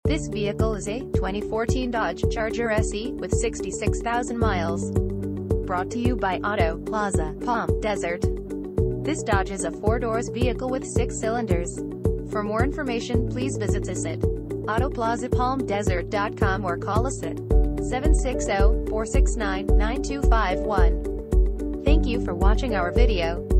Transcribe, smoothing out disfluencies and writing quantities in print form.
This vehicle is a 2014 Dodge Charger SE with 66,000 miles. Brought to you by Auto Plaza, Palm Desert. This Dodge is a 4-doors vehicle with 6 cylinders. For more information, please visit us at autoplazapalmdesert.com or call us at 760-469-9251. Thank you for watching our video.